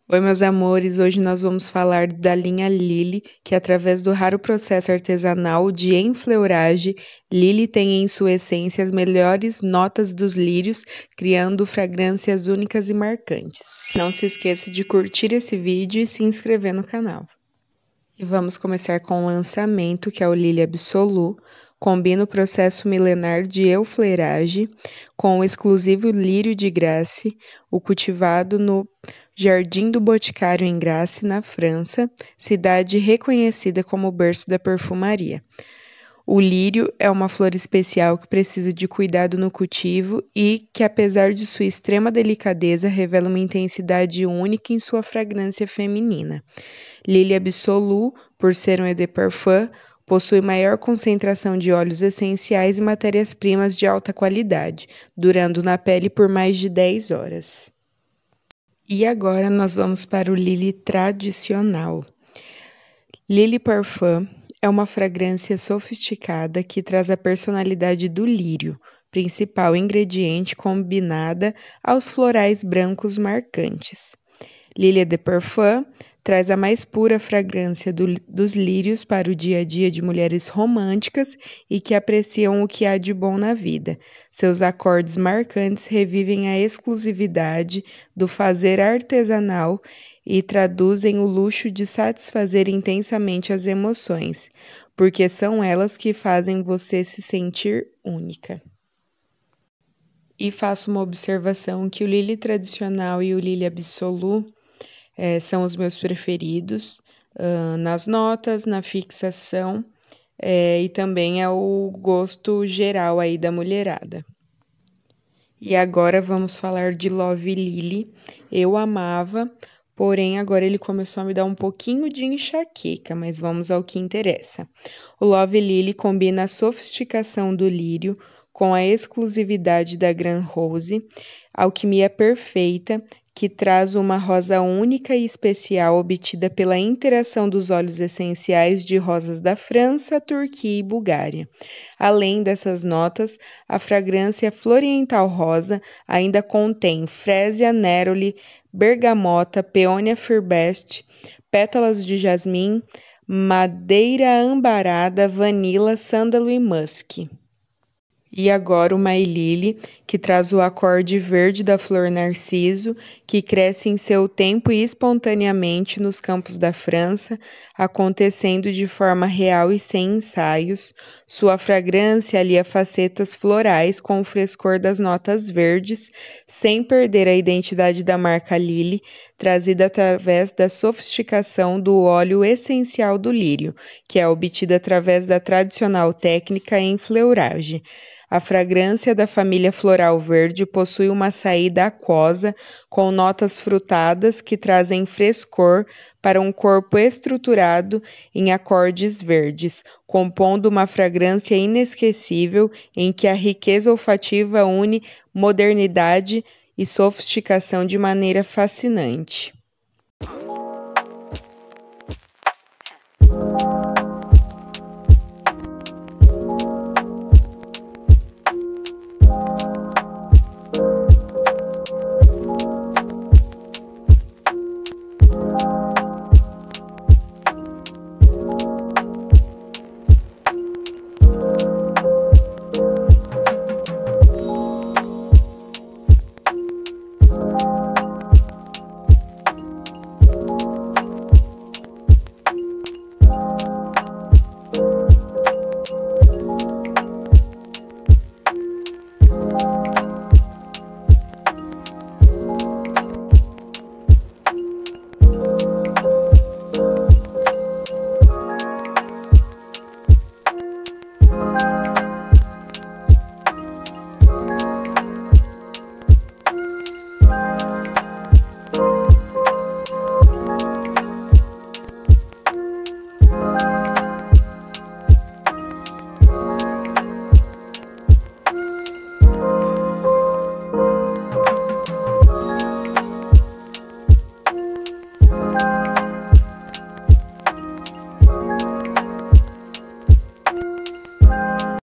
Oi, meus amores, hoje nós vamos falar da linha Lily, que através do raro processo artesanal de enfleuragem, Lily tem em sua essência as melhores notas dos lírios, criando fragrâncias únicas e marcantes. Não se esqueça de curtir esse vídeo e se inscrever no canal. E vamos começar com o lançamento, que é o Lily Absolu. Combina o processo milenar de enfleuragem com o exclusivo lírio de Grasse, o cultivado no Jardim do Boticário em Grasse, na França, cidade reconhecida como berço da perfumaria. O lírio é uma flor especial que precisa de cuidado no cultivo e que, apesar de sua extrema delicadeza, revela uma intensidade única em sua fragrância feminina. Lily Absolu, por ser um eau de parfum, possui maior concentração de óleos essenciais e matérias-primas de alta qualidade, durando na pele por mais de 10 horas. E agora nós vamos para o Lily tradicional. Lily Parfum é uma fragrância sofisticada que traz a personalidade do lírio, principal ingrediente combinada aos florais brancos marcantes. Lily de Parfum traz a mais pura fragrância dos lírios para o dia a dia de mulheres românticas e que apreciam o que há de bom na vida. Seus acordes marcantes revivem a exclusividade do fazer artesanal e traduzem o luxo de satisfazer intensamente as emoções, porque são elas que fazem você se sentir única. E faço uma observação que o Lily tradicional e o Lily Absolu são os meus preferidos nas notas, na fixação e também é o gosto geral aí da mulherada. E agora vamos falar de Love Lily. Eu amava, porém agora ele começou a me dar um pouquinho de enxaqueca, mas vamos ao que interessa. O Love Lily combina a sofisticação do lírio com a exclusividade da Grand Rose, alquimia perfeita, que traz uma rosa única e especial obtida pela interação dos óleos essenciais de rosas da França, Turquia e Bulgária. Além dessas notas, a fragrância Floriental Rosa ainda contém Fresia neroli, bergamota, peônia firbeste, pétalas de jasmim, madeira ambarada, vanila, sândalo e musk. E agora o My Lily, que traz o acorde verde da flor narciso, que cresce em seu tempo e espontaneamente nos campos da França, acontecendo de forma real e sem ensaios. Sua fragrância alia facetas florais com o frescor das notas verdes, sem perder a identidade da marca Lily, trazida através da sofisticação do óleo essencial do lírio, que é obtida através da tradicional técnica enfleuragem. A fragrância da família floral verde possui uma saída aquosa com notas frutadas que trazem frescor para um corpo estruturado em acordes verdes, compondo uma fragrância inesquecível em que a riqueza olfativa une modernidade e sofisticação de maneira fascinante.